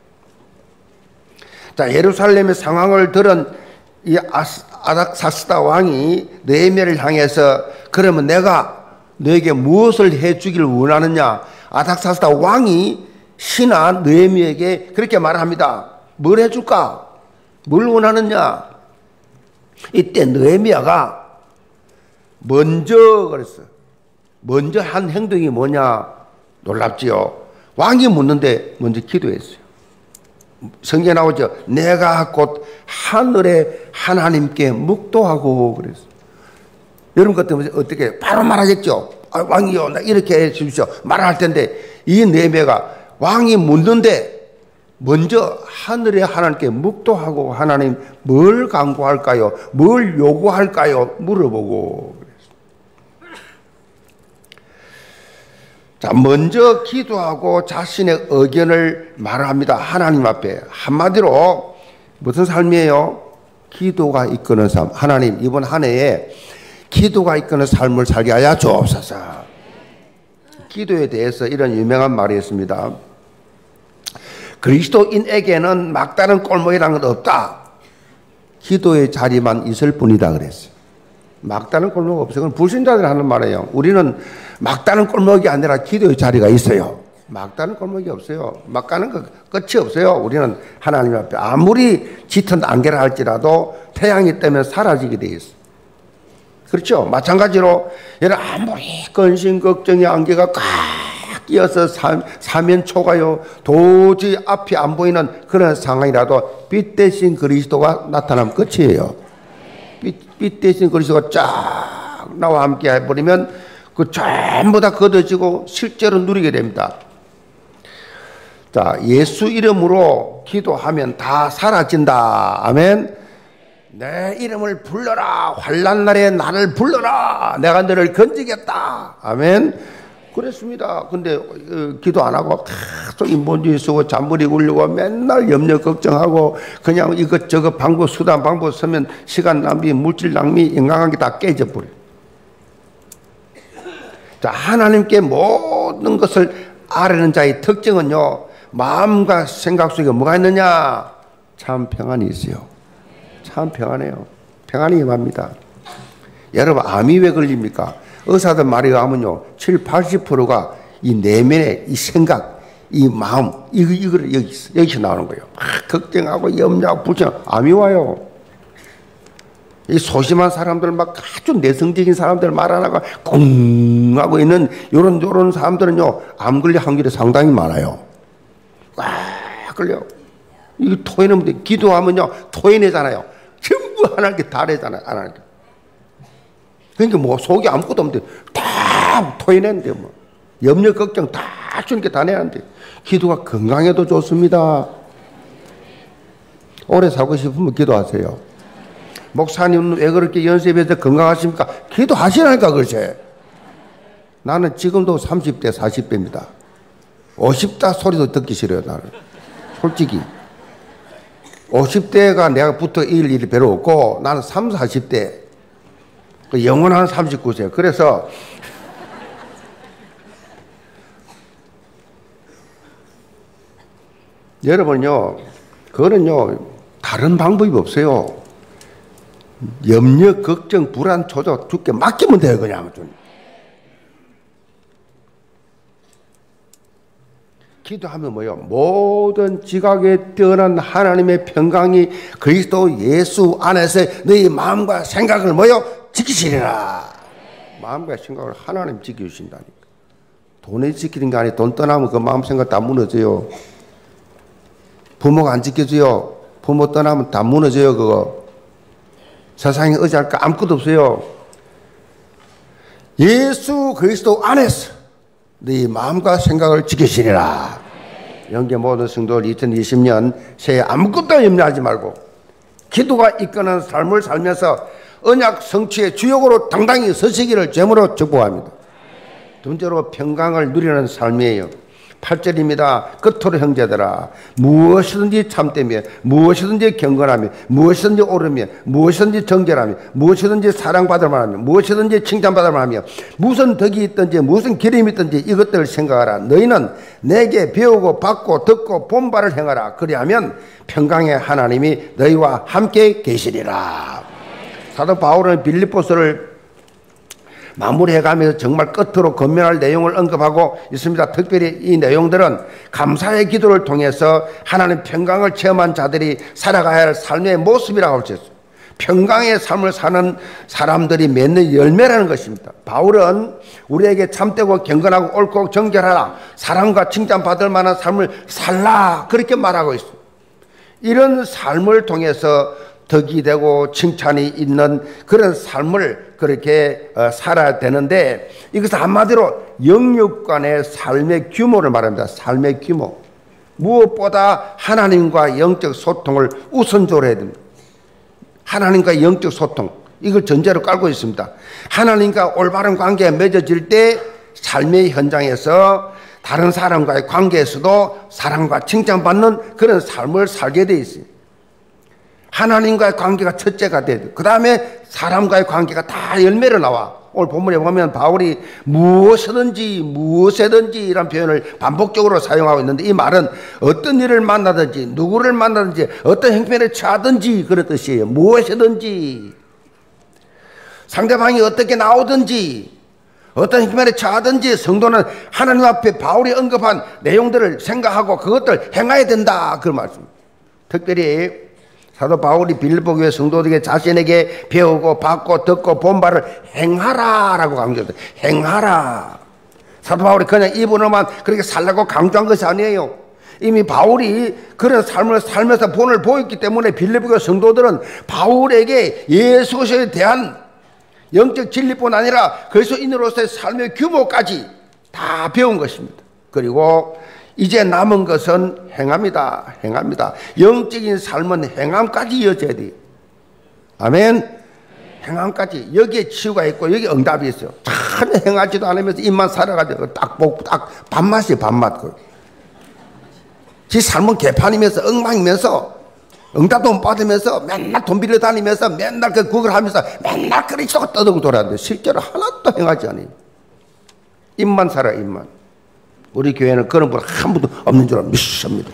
Speaker 1: 자, 예루살렘의 상황을 들은 이 아닥사스다 왕이 느헤미야를 향해서 그러면 내가 너에게 무엇을 해주기를 원하느냐? 아닥사스다 왕이 신하 느헤미야에게 그렇게 말합니다. 뭘 해줄까? 뭘 원하느냐? 이때 느헤미야가 먼저 그랬어요. 먼저 한 행동이 뭐냐? 놀랍지요. 왕이 묻는데 먼저 기도했어요. 성경에 나오죠. 내가 곧 하늘의 하나님께 묵도하고 그랬어요. 여러분 같으면 어떻게 바로 말하겠죠. 아, 왕이요, 나 이렇게 해 주십시오. 말할 텐데 이 느헤미야가 왕이 묻는데 먼저 하늘의 하나님께 묵도하고 하나님 뭘 간구할까요? 뭘 요구할까요? 물어보고. 자, 먼저 기도하고 자신의 의견을 말합니다. 하나님 앞에. 한마디로 무슨 삶이에요? 기도가 이끄는 삶. 하나님, 이번 한 해에 기도가 이끄는 삶을 살게 하여 주옵소서. 기도에 대해서 이런 유명한 말이 있습니다. 그리스도인에게는 막다른 꼴목이라는 건 없다. 기도의 자리만 있을 뿐이다 그랬어요. 막다른 꼴목 없어요. 그건 불신자들이 하는 말이에요. 우리는 막다른 꼴목이 아니라 기도의 자리가 있어요. 막다른 꼴목이 없어요. 막 가는 거 끝이 없어요. 우리는 하나님 앞에 아무리 짙은 안개라 할지라도 태양이 뜨면 사라지게 돼 있어요. 그렇죠? 마찬가지로 여러분 아무리 근심 걱정의 안개가 꽉 끼어서 사, 사면초가요 도저히 앞이 안 보이는 그런 상황이라도 빛 대신 그리스도가 나타나면 끝이에요. 빛, 빛 대신 그리스도가 쫙 나와 함께 해버리면 그 전부 다 걷어지고 실제로 누리게 됩니다. 자, 예수 이름으로 기도하면 다 사라진다. 아멘. 내 이름을 불러라. 환난 날에 나를 불러라. 내가 너를 건지겠다. 아멘. 그랬습니다. 근데 어, 기도 안 하고 계속 인본주의 쓰고 잔머리 굴리고 맨날 염려 걱정하고 그냥 이것저것 방법 수단 방법 쓰면 시간 낭비 물질 낭비 인간관계 다 깨져버려요. 자, 하나님께 모든 것을 아뢰는 자의 특징은요, 마음과 생각 속에 뭐가 있느냐? 참 평안이 있어요. 참 평안해요. 평안이 임합니다. 여러분, 암이 왜 걸립니까? 의사들 말이 하면요, 칠십, 팔십 퍼센트가 이 내면의 이 생각, 이 마음, 이거, 이거를 여기, 여기서 나오는 거예요. 막 걱정하고 염려하고 불평, 암이 와요. 이 소심한 사람들, 막 아주 내성적인 사람들 말 안 하고 꽁 하고 있는 요런, 요런 사람들은요, 암 걸릴 확률이 상당히 많아요. 와, 걸려. 이거 토해내면 돼. 기도하면요, 토해내잖아요. 전부 하나님께 다 내잖아요, 하나님께. 그러니까 뭐 속에 아무것도 없는데 다 토해내는데 뭐. 염려, 걱정 다 주님께 다 내는데. 기도가 건강에도 좋습니다. 오래 살고 싶으면 기도하세요. 목사님은 왜 그렇게 연습해서 건강하십니까? 기도하시라니까 그러지. 나는 지금도 삼십 대, 사십 대입니다. 오십 대 소리도 듣기 싫어요, 나는. 솔직히. 오십 대가 내가 붙어 일, 일 별로 없고 나는 삼십, 사십 대. 영원한 삼십구 세. 그래서 여러분요, 그거는요, 다른 방법이 없어요. 염려, 걱정, 불안, 초조 죽게 맡기면 돼요, 그냥. 기도하면 뭐요? 모든 지각에 뛰어난 하나님의 평강이 그리스도 예수 안에서 너희 마음과 생각을 뭐요? 지키시리라. 마음과 생각을 하나님 지켜주신다니까. 돈이 지키는 게 아니라 돈 떠나면 그 마음 생각 다 무너져요. 부모가 안 지켜줘요. 부모 떠나면 다 무너져요, 그거. 세상에 의지할 거 아무것도 없어요. 예수 그리스도 안에서 네 마음과 생각을 지키시리라. 영계 모든 성도들 이천이십 년 새해 아무것도 염려하지 말고 기도가 이끄는 삶을 살면서 언약 성취의 주역으로 당당히 서시기를 제물로 축복합니다. 두 번째로 평강을 누리는 삶이에요. 팔 절입니다. 끝으로 형제들아, 무엇이든지 참되며 무엇이든지 경건하며 무엇이든지 옳으며 무엇이든지 정결하며 무엇이든지 사랑받을 만하며 무엇이든지 칭찬받을 만하며 무슨 덕이 있든지 무슨 기름이 있든지 이것들을 생각하라. 너희는 내게 배우고 받고 듣고 본 바를 행하라. 그리하면 평강의 하나님이 너희와 함께 계시리라. 사도 바울은 빌립보서를 마무리해가면서 정말 끝으로 건면할 내용을 언급하고 있습니다. 특별히 이 내용들은 감사의 기도를 통해서 하나님 평강을 체험한 자들이 살아가야 할 삶의 모습이라고 할 수 있어요. 평강의 삶을 사는 사람들이 맺는 열매라는 것입니다. 바울은 우리에게 참되고 경건하고 옳고 정결하라, 사랑과 칭찬받을 만한 삶을 살라, 그렇게 말하고 있습니다. 이런 삶을 통해서 덕이 되고 칭찬이 있는 그런 삶을 그렇게 살아야 되는데, 이것은 한마디로 영육간의 삶의 규모를 말합니다. 삶의 규모. 무엇보다 하나님과 영적 소통을 우선적으로 해야 됩니다. 하나님과 영적 소통, 이걸 전제로 깔고 있습니다. 하나님과 올바른 관계가 맺어질 때 삶의 현장에서 다른 사람과의 관계에서도 사랑과 칭찬받는 그런 삶을 살게 돼 있어요. 하나님과의 관계가 첫째가 돼야 돼. 그 다음에 사람과의 관계가 다 열매로 나와. 오늘 본문에 보면 바울이 무엇이든지 무엇이든지 이런 표현을 반복적으로 사용하고 있는데, 이 말은 어떤 일을 만나든지 누구를 만나든지 어떤 형편에 처하든지 그런 뜻이에요. 무엇이든지 상대방이 어떻게 나오든지 어떤 형편에 처하든지 성도는 하나님 앞에 바울이 언급한 내용들을 생각하고 그것들 행해야 된다, 그 말씀입니다. 특별히 사도 바울이 빌립보 교회 성도들에게 자신에게 배우고 받고 듣고 본 바를 행하라라고 강조했어요. 행하라. 사도 바울이 그냥 입으로만 그렇게 살라고 강조한 것이 아니에요. 이미 바울이 그런 삶을 살면서 본을 보였기 때문에 빌립보 교회 성도들은 바울에게 예수 그리스도에 대한 영적 진리뿐 아니라 그리스도인으로서의 삶의 규모까지 다 배운 것입니다. 그리고 이제 남은 것은 행합니다. 행합니다. 영적인 삶은 행함까지 이어져야 돼요. 아멘. 행함까지 여기에 치유가 있고 여기 응답이 있어요. 전혀 행하지도 않으면서 입만 살아가지고 딱 먹고 딱 밥맛이에요. 밥맛. 지 삶은 개판이면서 엉망이면서 응답도 못 받으면서 맨날 돈 빌려 다니면서 맨날 그 그걸 하면서 맨날 그리스도가 떠들고 돌아다니는데 실제로 하나도 행하지 않아요. 입만 살아 입만. 우리 교회는 그런 분 한 분도 없는 줄 믿습니다.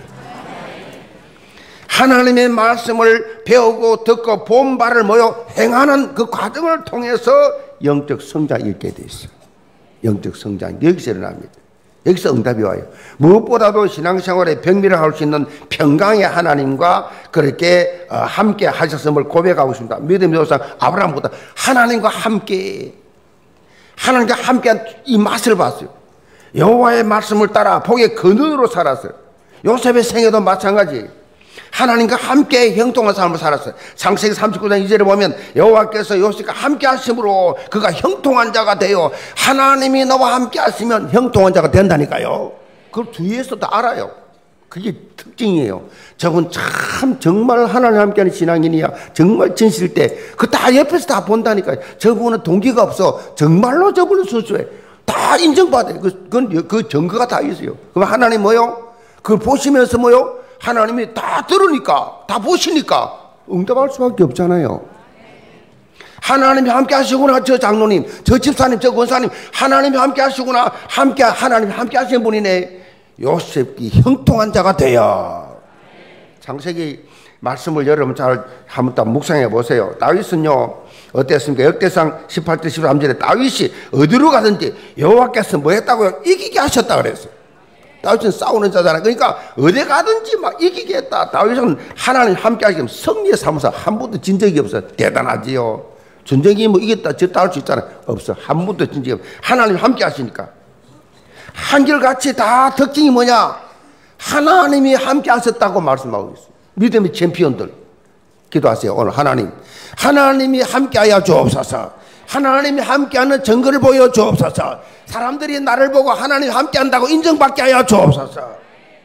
Speaker 1: 하나님의 말씀을 배우고 듣고 본바를 모여 행하는 그 과정을 통해서 영적 성장이 있게 돼 있어요. 영적 성장이 여기서 일어납니다. 여기서 응답이 와요. 무엇보다도 신앙생활에 병미를 할 수 있는 평강의 하나님과 그렇게 함께 하셨음을 고백하고 있습니다. 믿음의 조상 아브라함보다 하나님과 함께 하나님과 함께한 이 맛을 봤어요. 여호와의 말씀을 따라 복의 근원으로 살았어요. 요셉의 생애도 마찬가지. 하나님과 함께 형통한 삶을 살았어요. 창세기 삼십구 장 이 절에 보면 여호와께서 요셉과 함께 하심으로 그가 형통한 자가 되어 하나님이 너와 함께 하시면 형통한 자가 된다니까요. 그걸 뒤에서도 알아요. 그게 특징이에요. 저분 참 정말 하나님 함께하는 신앙인이야. 정말 진실 때 그 다 옆에서 다 본다니까요. 저분은 동기가 없어. 정말로 저분은 순수해. 다 인정받아요. 그, 그, 그 증거가 다 있어요. 그럼 하나님 뭐요? 그걸 보시면서 뭐요? 하나님이 다 들으니까, 다 보시니까 응답할 수밖에 없잖아요. 하나님이 함께 하시구나. 저 장로님, 저 집사님, 저 권사님, 하나님이 함께 하시구나. 함께, 하나님이 함께 하시는 분이네. 요셉이 형통한 자가 되어. 창세기 말씀을 여러분 잘 한번 딱 묵상해 보세요. 다윗은요, 어땠습니까? 역대상 십팔 절 십삼 절에 다윗이 어디로 가든지 여호와께서 뭐 했다고요? 이기게 하셨다 그랬어요. 다윗은 싸우는 자잖아. 그러니까 어디 가든지 막 이기겠다. 다윗은 하나님 함께 하시면 승리의 사무사 한 번도 진 적이 없어. 대단하지요. 전쟁이 뭐 이겼다 졌다 할 수 있잖아. 없어. 한 번도 진 적이 없어. 하나님 함께 하시니까. 한결같이 다 특징이 뭐냐? 하나님이 함께 하셨다고 말씀하고 있어요. 믿음의 챔피언들 기도하세요. 오늘 하나님 하나님이 함께하여 주옵소서. 하나님이 함께하는 증거를 보여 주옵소서. 사람들이 나를 보고 하나님 함께한다고 인정받게 하여 주옵소서.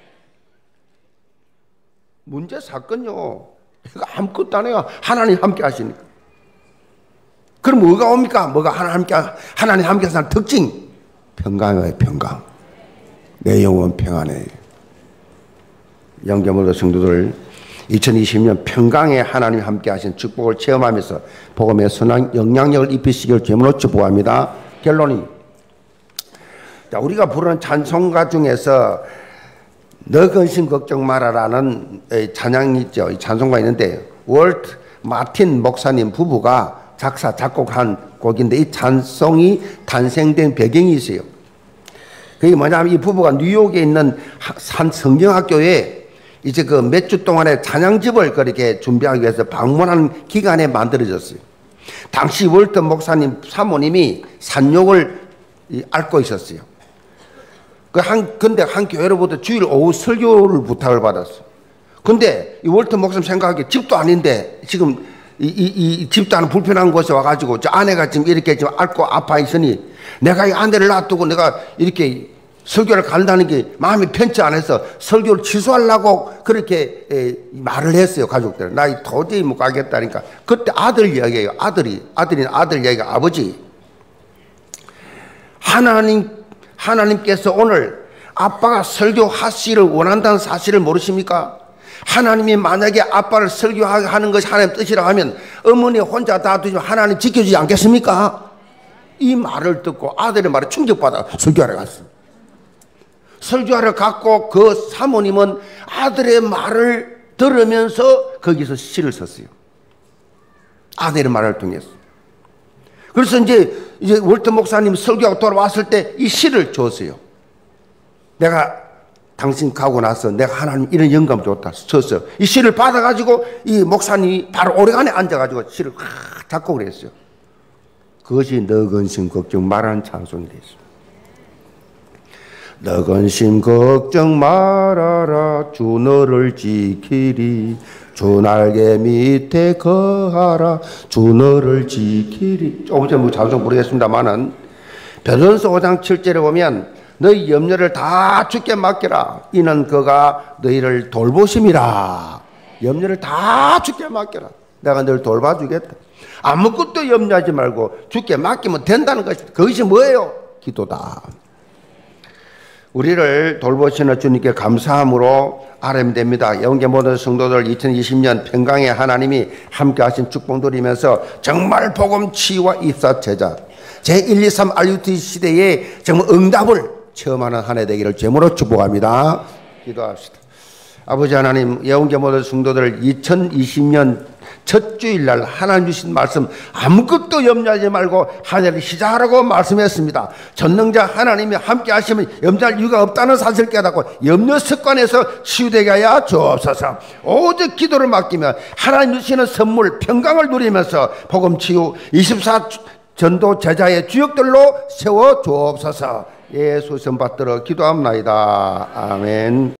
Speaker 1: 문제 사건요, 이거 아무것도 안 해요. 하나님 함께 하시니까. 그럼 뭐가 옵니까? 뭐가 하나님 함께, 하나님 함께 하시는 특징? 평강이에요. 평강. 내 영혼 평안해. 영계모도 성도들 이천이십 년 평강에 하나님 함께 하신 축복을 체험하면서 복음의 선한 영향력을 입히시길 주님으로 축복합니다. 결론이, 자, 우리가 부르는 찬송가 중에서 너 근심 걱정 마라라는 찬양이 있죠. 찬송가 있는데 월트 마틴 목사님 부부가 작사 작곡한 곡인데 이 찬송이 탄생된 배경이 있어요. 그게 뭐냐면 이 부부가 뉴욕에 있는 한 성경학교에 이제 그 몇 주 동안의 찬양집을 그렇게 준비하기 위해서 방문하는 기간에 만들어졌어요. 당시 월트 목사님 사모님이 산욕을 앓고 있었어요. 그 한, 근데 한 교회로부터 주일 오후 설교를 부탁을 받았어요. 근데 이 월트 목사님 생각하기에 집도 아닌데 지금 이, 이, 이 집도 안 불편한 곳에 와가지고 저 아내가 지금 이렇게 지금 앓고 아파 있으니 내가 이 아내를 놔두고 내가 이렇게 설교를 간다는 게 마음이 편치 않아서 설교를 취소하려고 그렇게 에, 말을 했어요. 가족들. 나 도저히 못 가겠다니까. 그때 아들 이야기예요. 아들이. 아들이 아들 이야기가 아버지. 하나님, 하나님께서 오늘 아빠가 설교하시기를 원한다는 사실을 모르십니까? 하나님이 만약에 아빠를 설교하는 것이 하나님 뜻이라 하면 어머니 혼자 다 두시면 하나님 지켜주지 않겠습니까? 이 말을 듣고 아들의 말에 충격받아 설교하러 갔습니다. 설교하러 갔고 그 사모님은 아들의 말을 들으면서 거기서 시를 썼어요. 아들의 말을 통해서. 그래서 이제, 이제 월트 목사님 설교하고 돌아왔을 때 이 시를 줬어요. 내가 당신 가고 나서 내가 하나님 이런 영감 줬다 줬어요. 이 시를 받아가지고 이 목사님이 바로 오래간에 앉아가지고 시를 확 작곡을 했어요. 그것이 너 근심 걱정 말하는 찬송이 됐어요. 너 근심 걱정 말아라 주 너를 지키리 주 날개 밑에 거하라 주 너를 지키리. 조금 전에 뭐 찬송 부르겠습니다만은 베드로전서 오 장 칠 절에 보면 너희 염려를 다 주께 맡겨라 이는 그가 너희를 돌보심이라. 염려를 다 주께 맡겨라. 내가 널 돌봐주겠다. 아무것도 염려하지 말고 주께 맡기면 된다는 것이, 그것이 뭐예요? 기도다. 우리를 돌보시는 주님께 감사함으로 알아면 됩니다. 영계 모든 성도들 이천이십 년 평강에 하나님이 함께 하신 축복 누리면서 정말 복음 치유와 입사 제자 제일, 이, 삼 알유티 시대에 정말 응답을 체험하는 한 해 되기를 제물로 축복합니다. 기도합시다. 아버지 하나님, 영계 모든 성도들 이천이십 년 첫 주일날 하나님 주신 말씀 아무것도 염려하지 말고 한 해를 시작하라고 말씀했습니다. 전능자 하나님이 함께 하시면 염려할 이유가 없다는 사실을 깨닫고 염려 습관에서 치유되게 하여 주옵소서. 오직 기도를 맡기면 하나님 주시는 선물 평강을 누리면서 복음 치유 이십사 전도 제자의 주역들로 세워 주옵소서. 예수 선 받들어 기도합나이다. 아멘.